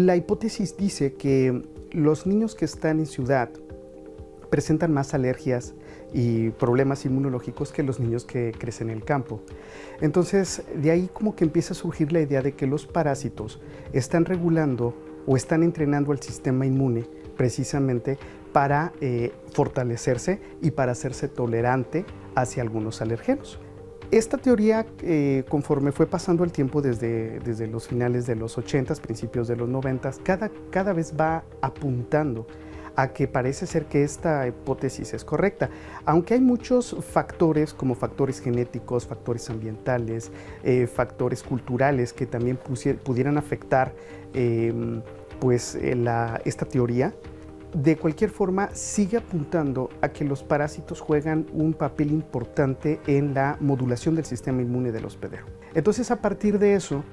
La hipótesis dice que los niños que están en ciudad presentan más alergias y problemas inmunológicos que los niños que crecen en el campo. Entonces, de ahí como que empieza a surgir la idea de que los parásitos están regulando o están entrenando al sistema inmune precisamente para fortalecerse y para hacerse tolerante hacia algunos alergenos. Esta teoría, conforme fue pasando el tiempo desde los finales de los 80s, principios de los 90s, cada vez va apuntando a que parece ser que esta hipótesis es correcta, aunque hay muchos factores como factores genéticos, factores ambientales, factores culturales que también pudieran afectar esta teoría. De cualquier forma, sigue apuntando a que los parásitos juegan un papel importante en la modulación del sistema inmune del hospedero. Entonces, a partir de eso,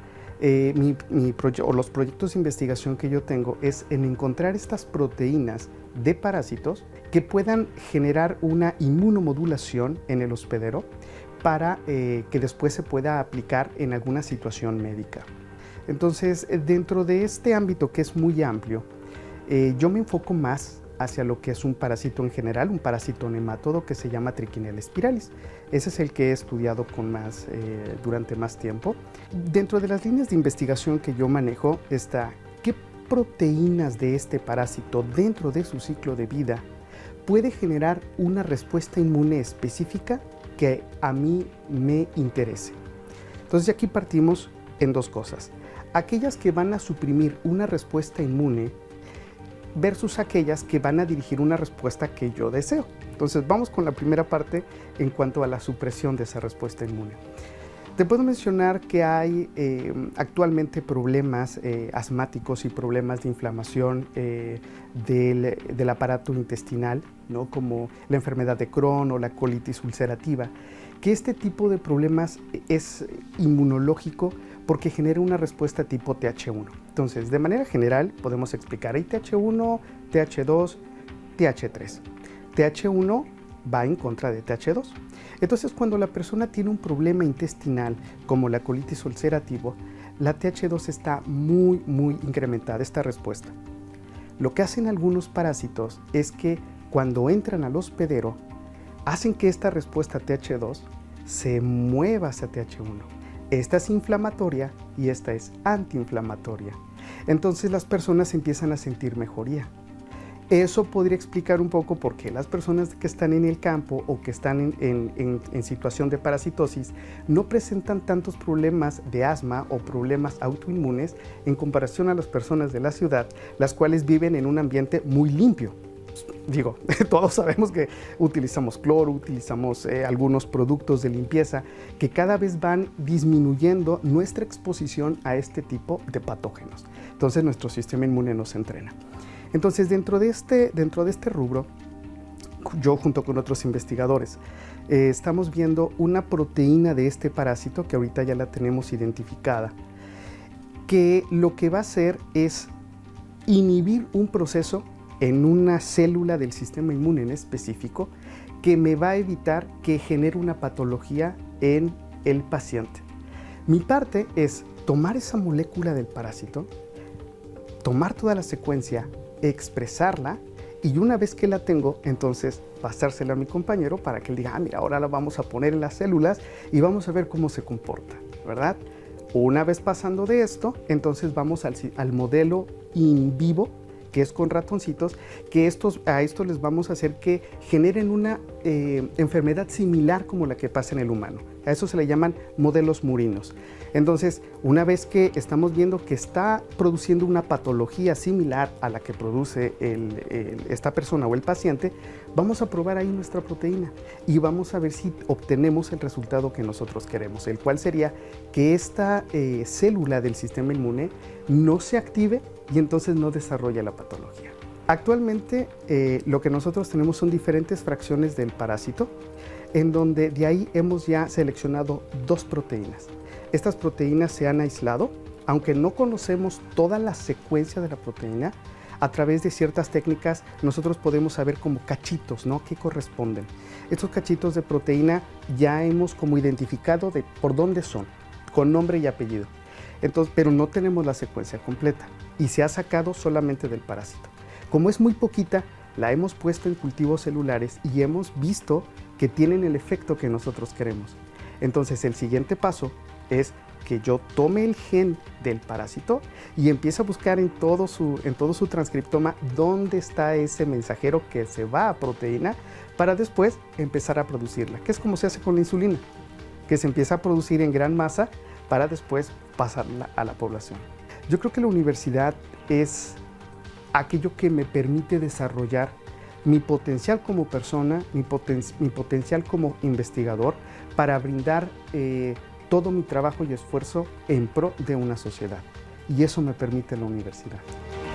los proyectos de investigación que yo tengo es en encontrar estas proteínas de parásitos que puedan generar una inmunomodulación en el hospedero para que después se pueda aplicar en alguna situación médica. Entonces, dentro de este ámbito que es muy amplio, yo me enfoco más hacia lo que es un parásito en general, un parásito nemátodo que se llama Trichinella spiralis. Ese es el que he estudiado durante más tiempo. Dentro de las líneas de investigación que yo manejo está qué proteínas de este parásito dentro de su ciclo de vida puede generar una respuesta inmune específica que a mí me interese. Entonces aquí partimos en dos cosas. Aquellas que van a suprimir una respuesta inmune versus aquellas que van a dirigir una respuesta que yo deseo. Entonces vamos con la primera parte en cuanto a la supresión de esa respuesta inmune. Te puedo mencionar que hay actualmente problemas asmáticos y problemas de inflamación del aparato intestinal, ¿no? Como la enfermedad de Crohn o la colitis ulcerativa, que este tipo de problemas es inmunológico porque genera una respuesta tipo TH1. Entonces, de manera general, podemos explicar, hay TH1, TH2, TH3. TH1 va en contra de TH2. Entonces, cuando la persona tiene un problema intestinal, como la colitis ulcerativa, la TH2 está muy incrementada, esta respuesta. Lo que hacen algunos parásitos es que cuando entran al hospedero, hacen que esta respuesta TH2 se mueva hacia TH1. Esta es inflamatoria y esta es antiinflamatoria. Entonces las personas empiezan a sentir mejoría. Eso podría explicar un poco por qué las personas que están en el campo o que están en situación de parasitosis no presentan tantos problemas de asma o problemas autoinmunes en comparación a las personas de la ciudad, las cuales viven en un ambiente muy limpio. Digo, todos sabemos que utilizamos cloro, utilizamos algunos productos de limpieza que cada vez van disminuyendo nuestra exposición a este tipo de patógenos. Entonces nuestro sistema inmune nos entrena. Entonces dentro de este rubro, yo junto con otros investigadores, estamos viendo una proteína de este parásito que ahorita ya la tenemos identificada, que lo que va a hacer es inhibir un proceso en una célula del sistema inmune en específico que me va a evitar que genere una patología en el paciente. Mi parte es tomar esa molécula del parásito, tomar toda la secuencia, expresarla y una vez que la tengo, entonces pasársela a mi compañero para que él diga, mira, ahora la vamos a poner en las células y vamos a ver cómo se comporta, ¿verdad? Una vez pasando de esto, entonces vamos al modelo in vivo, que es con ratoncitos, que a estos les vamos a hacer que generen una enfermedad similar como la que pasa en el humano. A eso se le llaman modelos murinos. Entonces, una vez que estamos viendo que está produciendo una patología similar a la que produce esta persona o el paciente, vamos a probar ahí nuestra proteína y vamos a ver si obtenemos el resultado que nosotros queremos, el cual sería que esta célula del sistema inmune no se active y entonces no desarrolla la patología. Actualmente lo que nosotros tenemos son diferentes fracciones del parásito, en donde de ahí hemos ya seleccionado dos proteínas. Estas proteínas se han aislado, aunque no conocemos toda la secuencia de la proteína, a través de ciertas técnicas nosotros podemos saber como cachitos, ¿no? ¿Qué corresponden? Estos cachitos de proteína ya hemos como identificado por dónde son, con nombre y apellido. Entonces, pero no tenemos la secuencia completa. y se ha sacado solamente del parásito. Como es muy poquita, la hemos puesto en cultivos celulares y hemos visto que tienen el efecto que nosotros queremos. Entonces el siguiente paso es que yo tome el gen del parásito y empiece a buscar en todo su transcriptoma dónde está ese mensajero que se va a proteína para después empezar a producirla, que es como se hace con la insulina, que se empieza a producir en gran masa para después pasarla a la población. Yo creo que la universidad es aquello que me permite desarrollar mi potencial como persona, mi potencial como investigador para brindar todo mi trabajo y esfuerzo en pro de una sociedad. Y eso me permite la universidad.